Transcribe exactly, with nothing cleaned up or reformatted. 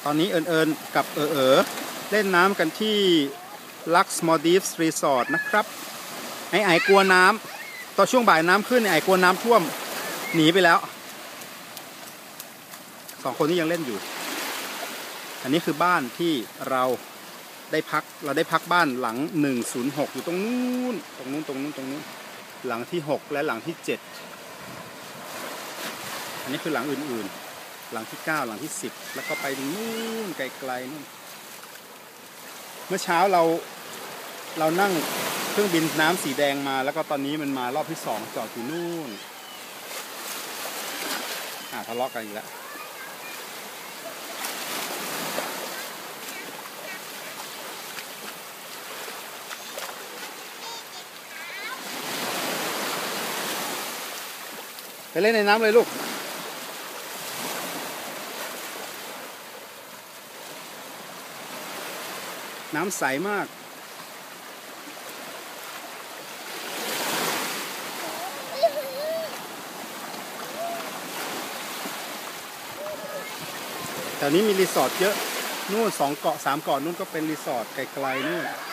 อนนี้เอิญเอิญกับเออเออเล่นน้ำกันที่ Lux Maldives Resort นะครับไอ้ไอ้กลัวน้ำตอนช่วงบ่ายน้ำขึ้นไอ้กลัวน้ำท่วมหนีไปแล้วสองคนนี้ยังเล่นอยู่อันนี้คือบ้านที่เราได้พักเราได้พักบ้านหลังหนึ่งศูนย์หกอยู่ตรงนู้นตรงนู้นตรงนู้นตรงนู้นหลังที่หกและหลังที่เจ็ดอันนี้คือหลังอื่นๆหลังที่เก้าหลังที่สิบแล้วก็ไปนู่นไกลๆนู่นเมื่อเช้าเราเรานั่งเครื่องบินน้ำสีแดงมาแล้วก็ตอนนี้มันมารอบที่สองจอดอยู่นู่นอ่าทะเลาะกันอีกแล้วไปเล่นในน้ำเลยลูกน้ำใสมากแถวนี้มีรีสอร์ทเยอะนู่นสองเกาะสามเกาะนู่นก็เป็นรีสอร์ทไกลๆนู่น